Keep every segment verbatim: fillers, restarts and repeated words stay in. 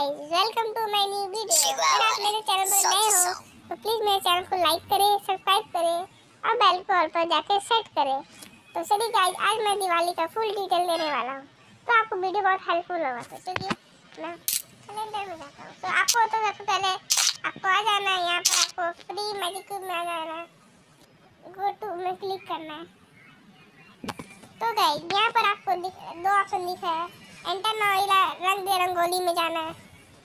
Guys, welcome to my new video. अगर आप मेरे चैनल पर नए हो तो प्लीज मेरे चैनल को लाइक करें, सब्सक्राइब करें और बेल को ऑल पर जाकर सेट करें। तो चलिए गाइस, आज मैं दिवाली का फुल डिटेल देने वाला हूँ, तो आपको वीडियो बहुत हेल्पफुल होगा। तो चलिए मैं कैलेंडर में जाता हूँ। तो आपको तो सबसे पहले आपको आ जाना है, यहाँ पर आपको फ्री मैजिक क्यूब में आ जाना है, गो टू में क्लिक करना है। तो गाइस, यहाँ पर आपको दो ऑप्शन दिख रहा है, एंटर नोइला रंग दे रंगोली में जाना है।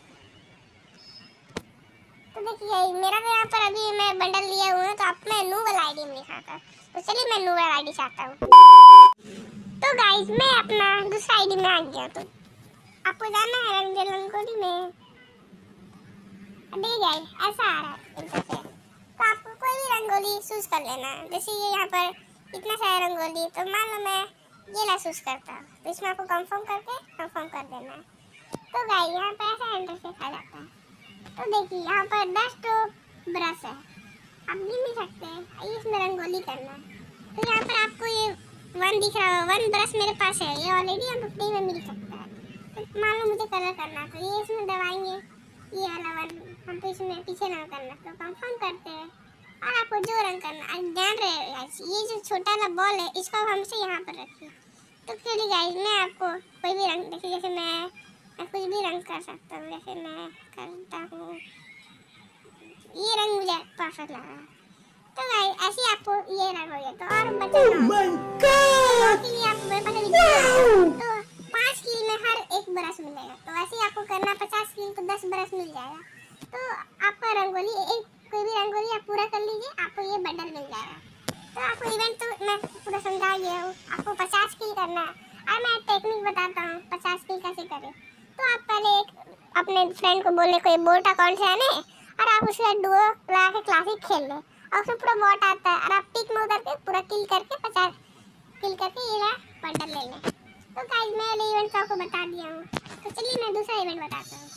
तो देखिए मेरा तो यहाँ पर अभी मैं बंडल लिया हुआ है, तो अब मैं नूवल आईडी में लिखा था। तो चलिए मैं नूवल आईडी चाहता हूँ। तो गाइस, मैं अपना दूसरा आईडी में आ गया। तो आपको जाना है रंग दे रंगोली में। देखिए गाइस, ऐसा आ रहा है इंटरफेस। तो आपको कोई भी रंगोली चूज कर लेना है। जैसे ये यहाँ पर इतना सारा रंगोली, तो मान लो मैं ये ला चूज करता हूँ, तो इसमें आपको कंफर्म करके कंफर्म कर देना है। तो गाइस, यहाँ पर ऐसा इंटरफेस आ जाता है। तो देखिए यहाँ पर दस तो ब्रश है, आप गिन नहीं सकते हैं, इसमें रंगोली करना है। तो यहाँ पर आपको ये वन दिख रहा है, वन ब्रश मेरे पास है, ये ऑलरेडी हम फ्री में मिल सकता है। तो मान लो मुझे कलर करना, तो ये इसमें दबाएंगे, ये वाला वन हम तो इसमें पीछे रंग करना, तो कंफर्म करते हैं। और आपको जो रंग करना ध्यान रहे, ये जो छोटा वाला बॉल है इसको हमसे यहाँ पर रखिए। तो चलिए गाइस, मैं आपको कोई भी रंग, देखिए जैसे मैं मैं कुछ भी रंग कर सकता हूँ। जैसे मैं करता हूँ, ये रंग मुझे परफेक्ट लगा। तो गाइस, ऐसे ही आपको ये रंग हो गया। तो और बचा ना के लिए आप मेरे पास तो पाँच किल में हर एक ब्रश मिलेगा। तो ऐसे ही आपको करना पचास किल, तो दस ब्रश मिल जाएगा। तो आपका रंगोली एक कोई भी रंगोली आप पूरा कर लीजिए, आपको ये बंडल मिल जाएगा। तो आपको इवेंट तो मैं पूरा समझा गया हूँ। आपको पचास किल करना है और मैं टेक्निक बताता हूँ पचास किल कैसे करें। तो आप पहले एक अपने फ्रेंड को बोले कोई बोट अकाउंट से आने, और आप उसका डुओ लगा के क्लासिक खेल लें, और उसमें पूरा बॉट आता है, और आप टिक में उतर के पूरा किल करके पचास किल करके ये बंडल ले लें। तो गाइस, मैं वाले इवेंट आपको बता दिया हूँ। तो चलिए मैं दूसरा इवेंट बताता हूँ।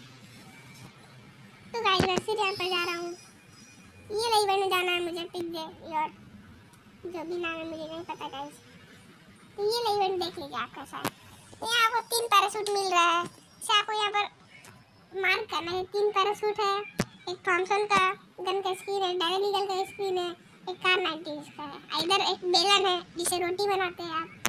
तो गाइस, मैं फिर यहाँ पर जा रहा हूँ, ये वाला इवेंट में जाना है मुझे, पिक दे और जो भी नाम है मुझे नहीं पता गाइस। तो ये वाला इवेंट देख लीजिए आपका साथ। तो यहाँ आपको तीन पैराशूट मिल रहा है, इसे आपको यहाँ पर मार्क करना है। तीन पैराशूट है, एक थॉमसन का गन का स्किन है, डायरेक्ट ईगल का स्किन है, एक कार नाइनटीन का है, इधर एक बेलन है जिसे रोटी बनाते हैं आप,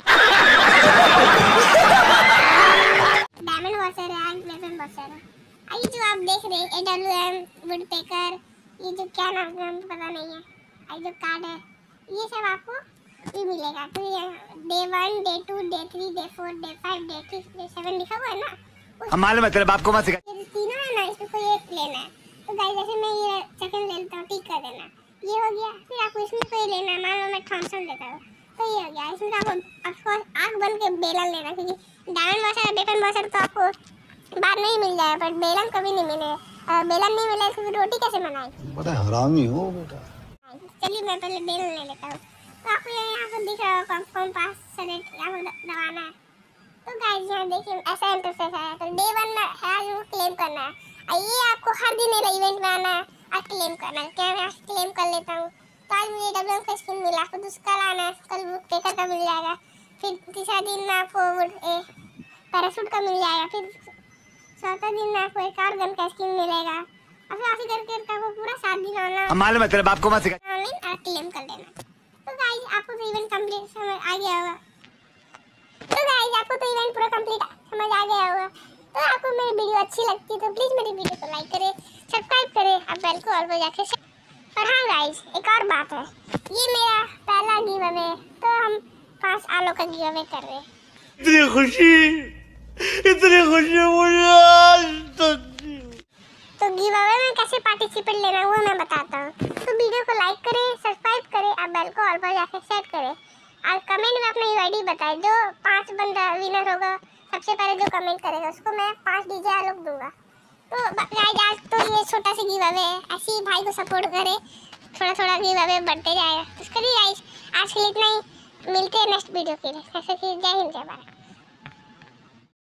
डायमंड वॉशर है, वेपन वॉशर है। और ये जो आप देख रहे हैं एडब्ल्यूएम वुडपेकर, ये जो क्या नाम है पता नहीं है, और जो कार्ड है ये सब आपको ये मिलेगा। तो ये day one, day two, day three, day four, day five, day six, day seven लिखा हुआ है ना, हम मालूम है तेरे बाप को मत सिखा। ये तीनों है ना, इसमें कोई एक लेना है। तो गाइस, जैसे मैं ये सेकंड ले लेता हूँ, टिक कर देना, ये हो गया। फिर आपको इसमें कोई लेना है, मान लो मैं थॉमसन लेता हूँ, तो ये हो गया। इसमें आपको ऑफकोर्स आँख बंद के बेलन लेना, क्योंकि डायमंड वॉशर वेपन वॉशर तो आपको बाद में ही मिल जाएगा, बट बेलन कभी नहीं मिले। बेलन नहीं मिला तो रोटी कैसे बनाएगी? बड़ा हरामी हो बेटा। चलिए मैं पहले बेलन ले लेता हूँ। तो आपको यहाँ पर दिख रहा होगा कंफर्म पास सेलेक्ट, यहाँ पर दबाना है। तो गाइस, यहाँ देखिए ऐसा इंटरफेस आया। तो डे वन में है आज वो क्लेम करना है, और ये आपको हर दिन मेरा इवेंट में आना है और क्लेम करना है। क्या मैं आज क्लेम कर लेता हूँ। तो आज मुझे डब्ल्यू का स्किन मिला, आपको दूसरा कल आना है, कल वुड पेकर का मिल जाएगा। फिर तीसरा दिन में आपको वुड पैराशूट का मिल जाएगा। फिर चौथा दिन में आपको एक और गन का स्किन मिलेगा, और फिर ऐसे करके आपको पूरा सात दिन आना, हम मालूम है तेरे बाप को मत सिखा, ऑनलाइन और क्लेम कर लेना। तो गाइस, आपको तो इवेंट कंप्लीट समझ आ गया होगा। तो गाइस, आपको तो इवेंट पूरा कंप्लीट समझ आ गया होगा। तो आपको मेरी वीडियो अच्छी लगती है तो प्लीज मेरी वीडियो को लाइक करें, सब्सक्राइब करें और बेल को ऑल पर जाके। और हाँ गाइस, एक और बात है, ये मेरा पहला गिव अवे, तो हम पांच आलू का गिव अवे कर रहे हैं। इतनी खुशी इतनी खुशी मुझे तो तो गिव अवे में कैसे पार्टिसिपेट लेना है वो मैं बताता हूँ। तो वीडियो को लाइक करें, सब्सक्राइब करें और बेल को ऑल पर जाके सेट करें, और कमेंट में अपना यूआईडी बताएं। जो पांच बंदा विनर होगा, सबसे पहले जो कमेंट करेगा उसको मैं पांच डीजे आलोक दूंगा। तो गाइस, आज तो ये छोटा सा गिव अवे है, ऐसे ही भाई को सपोर्ट करें, थोड़ा थोड़ा गिव अवे बढ़ते जाएगा। तो चलिए गाइस, आज के लिए इतना ही, मिलते हैं नेक्स्ट वीडियो के लिए। जैसे कि जय हिंद, जय भारत।